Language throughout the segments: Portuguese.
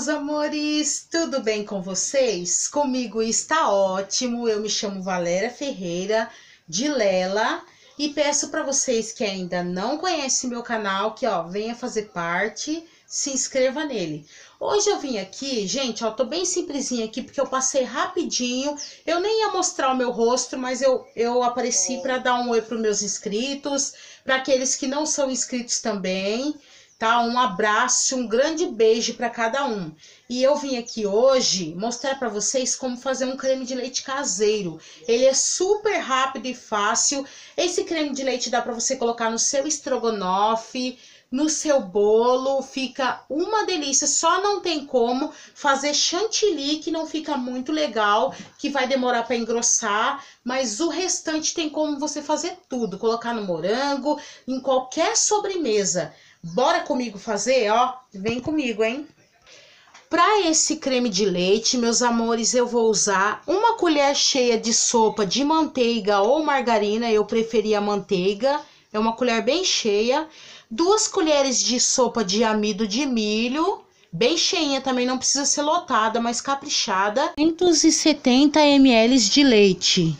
meus amores, tudo bem com vocês? Comigo está ótimo. Eu me chamo Valéria Ferreira de Lela e peço para vocês que ainda não conhecem meu canal que venha fazer parte, se inscreva nele. Hoje eu vim aqui, gente, tô bem simplesinha aqui porque eu passei rapidinho. Eu nem ia mostrar o meu rosto, mas eu apareci para dar um oi para os meus inscritos, para aqueles que não são inscritos também. Tá? Um abraço, um grande beijo para cada um. E eu vim aqui hoje mostrar para vocês como fazer um creme de leite caseiro. Ele é super rápido e fácil. Esse creme de leite dá para você colocar no seu estrogonofe, no seu bolo, fica uma delícia. Só não tem como fazer chantilly, que não fica muito legal, que vai demorar para engrossar, mas o restante tem como você fazer tudo, colocar no morango, em qualquer sobremesa. Bora comigo fazer, vem comigo, hein? Para esse creme de leite, meus amores, eu vou usar uma colher cheia de sopa de manteiga ou margarina, eu preferi a manteiga, é uma colher bem cheia. 2 colheres de sopa de amido de milho, bem cheinha também, não precisa ser lotada, mas caprichada. 270 ml de leite.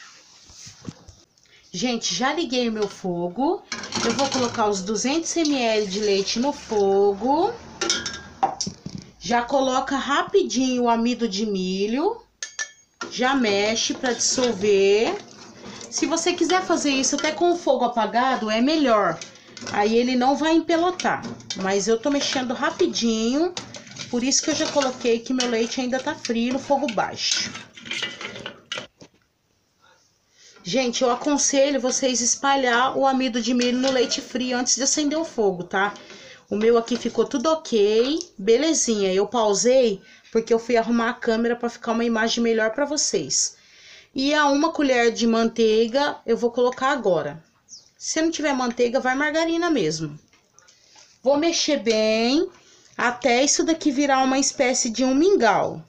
Gente, já liguei o meu fogo. Eu vou colocar os 200 ml de leite no fogo. Já coloca rapidinho o amido de milho. Já mexe para dissolver. Se você quiser fazer isso até com o fogo apagado, é melhor. Aí ele não vai empelotar. Mas eu tô mexendo rapidinho. Por isso que eu já coloquei que meu leite ainda tá frio no fogo baixo. Gente, eu aconselho vocês espalhar o amido de milho no leite frio antes de acender o fogo, tá? O meu aqui ficou tudo ok, belezinha. Eu pausei porque eu fui arrumar a câmera para ficar uma imagem melhor para vocês. E a 1 colher de manteiga eu vou colocar agora. Se não tiver manteiga, vai margarina mesmo. Vou mexer bem até isso daqui virar uma espécie de um mingau.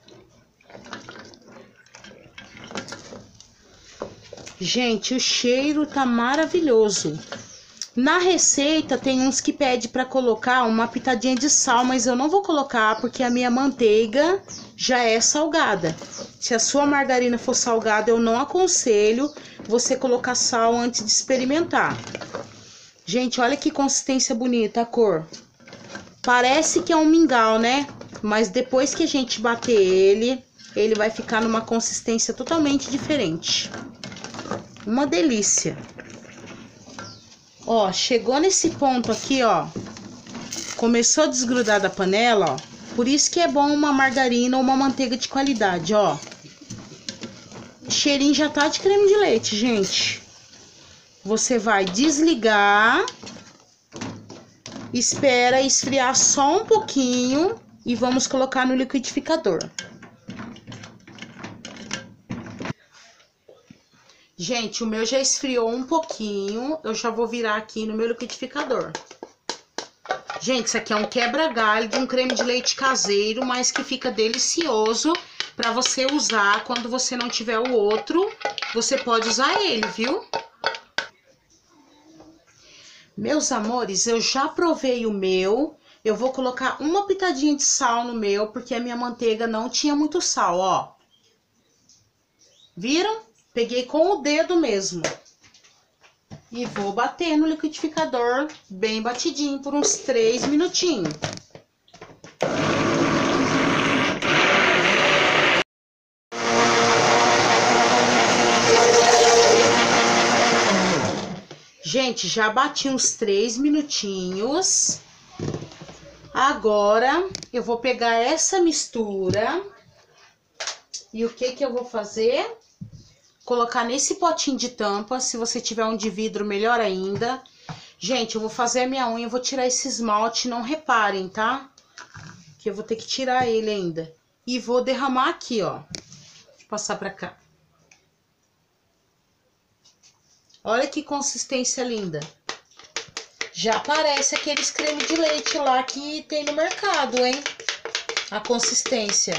Gente, o cheiro tá maravilhoso. Na receita tem uns que pede para colocar uma pitadinha de sal, mas eu não vou colocar porque a minha manteiga já é salgada. Se a sua margarina for salgada, eu não aconselho você colocar sal antes de experimentar. Gente, olha que consistência bonita a cor. Parece que é um mingau, né? Mas depois que a gente bater ele vai ficar numa consistência totalmente diferente. Uma delícia. Chegou nesse ponto aqui, começou a desgrudar da panela, por isso que é bom uma margarina ou uma manteiga de qualidade, O cheirinho já tá de creme de leite, gente. Você vai desligar, espera esfriar só um pouquinho e vamos colocar no liquidificador. Gente, o meu já esfriou um pouquinho, eu já vou virar aqui no meu liquidificador. Gente, isso aqui é um quebra-galho de um creme de leite caseiro, mas que fica delicioso para você usar quando você não tiver o outro. Você pode usar ele, viu? Meus amores, eu já provei o meu. Eu vou colocar uma pitadinha de sal no meu, porque a minha manteiga não tinha muito sal, Viram? Peguei com o dedo mesmo. E vou bater no liquidificador bem batidinho por uns 3 minutinhos. Gente, já bati uns 3 minutinhos. Agora, eu vou pegar essa mistura. E o que eu vou fazer? Colocar nesse potinho de tampa, se você tiver um de vidro, melhor ainda. Gente, eu vou fazer a minha unha, eu vou tirar esse esmalte, não reparem, tá? Que eu vou ter que tirar ele ainda. E vou derramar aqui, Deixa eu passar pra cá. Olha que consistência linda. Já parece aqueles creme de leite lá que tem no mercado, hein? A consistência.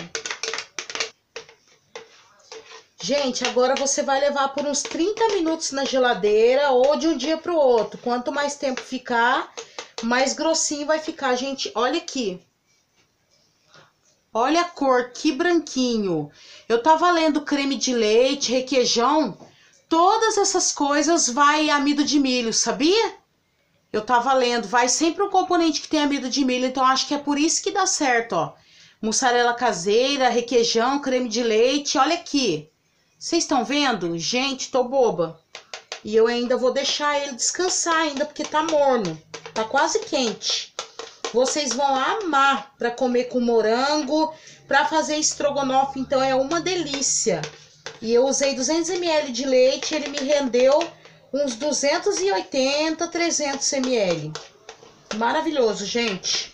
Gente, agora você vai levar por uns 30 minutos na geladeira ou de um dia pro outro. Quanto mais tempo ficar, mais grossinho vai ficar, gente. Olha aqui. Olha a cor, que branquinho. Eu tava lendo creme de leite, requeijão. Todas essas coisas vai amido de milho, sabia? Eu tava lendo, vai sempre um componente que tem amido de milho, então acho que é por isso que dá certo, ó. Mussarela caseira, requeijão, creme de leite, olha aqui. Vocês estão vendo? Gente, tô boba. E eu ainda vou deixar ele descansar ainda, porque tá morno. Tá quase quente. Vocês vão amar para comer com morango, para fazer estrogonofe, então é uma delícia. E eu usei 200 ml de leite, ele me rendeu uns 280, 300 ml. Maravilhoso, gente.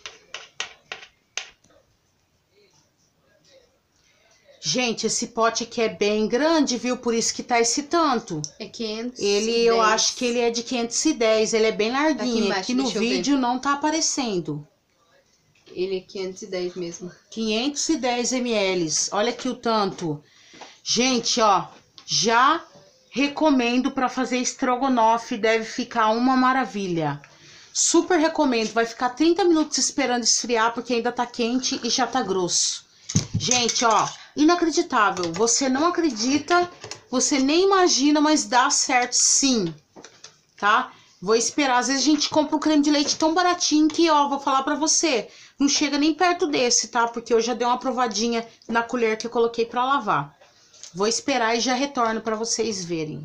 Gente, esse pote aqui é bem grande, viu? Por isso que tá esse tanto. É 510. Eu acho que ele é de 510, ele é bem larguinho. Aqui Aqui no vídeo não tá aparecendo. Ele é 510 mesmo. 510 ml. Olha aqui o tanto. Gente, ó, já recomendo para fazer estrogonofe, deve ficar uma maravilha. Super recomendo, vai ficar 30 minutos esperando esfriar, porque ainda tá quente e já tá grosso. Gente, ó, inacreditável. Você não acredita, você nem imagina, mas dá certo sim, tá? Vou esperar. Às vezes a gente compra um creme de leite tão baratinho que, ó, vou falar pra você, não chega nem perto desse, tá? Porque eu já dei uma provadinha na colher que eu coloquei pra lavar. Vou esperar e já retorno pra vocês verem.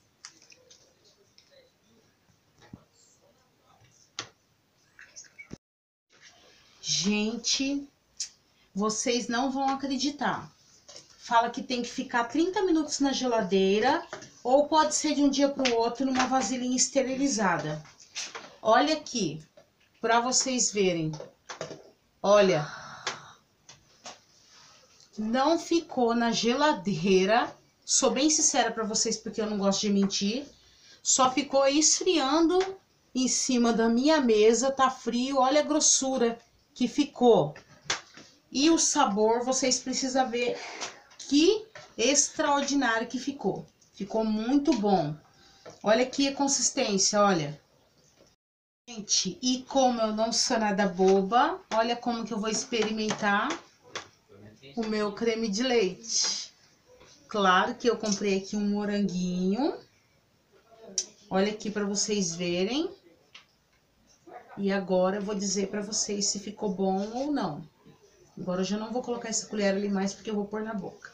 Gente, vocês não vão acreditar. Fala que tem que ficar 30 minutos na geladeira, ou pode ser de um dia para o outro numa vasilhinha esterilizada. Olha aqui, para vocês verem. Olha, não ficou na geladeira. Sou bem sincera para vocês porque eu não gosto de mentir. Só ficou esfriando em cima da minha mesa, tá frio. Olha a grossura que ficou. E o sabor, vocês precisam ver que extraordinário que ficou. Ficou muito bom. Olha aqui a consistência, olha. Gente, e como eu não sou nada boba, olha como que eu vou experimentar o meu creme de leite. Claro que eu comprei aqui um moranguinho. Olha aqui para vocês verem. E agora eu vou dizer para vocês se ficou bom ou não. Agora eu já não vou colocar essa colher ali mais, porque eu vou pôr na boca.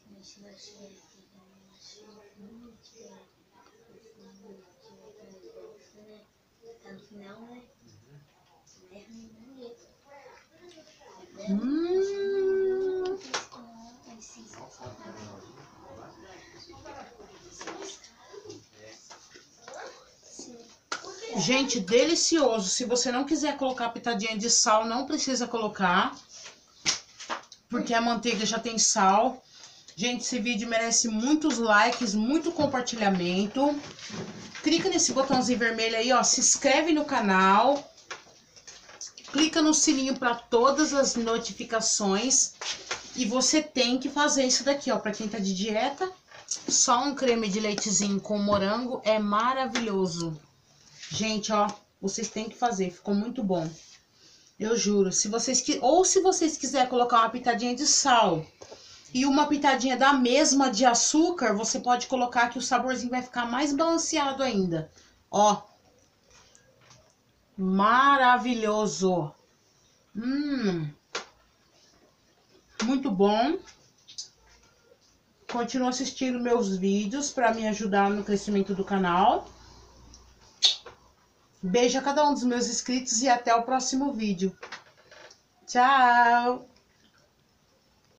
Gente, delicioso. Se você não quiser colocar pitadinha de sal, não precisa colocar, porque a manteiga já tem sal. Gente, esse vídeo merece muitos likes, muito compartilhamento. Clica nesse botãozinho vermelho aí, ó, se inscreve no canal. Clica no sininho para todas as notificações. E você tem que fazer isso daqui, ó, para quem tá de dieta. Só um creme de leitezinho com morango é maravilhoso. Gente, ó, vocês têm que fazer, ficou muito bom. Eu juro, se vocês quiserem colocar uma pitadinha de sal e uma pitadinha da mesma de açúcar, você pode colocar que o saborzinho vai ficar mais balanceado ainda. Ó. Maravilhoso. Muito bom. Continua assistindo meus vídeos para me ajudar no crescimento do canal. Beijo a cada um dos meus inscritos e até o próximo vídeo. Tchau!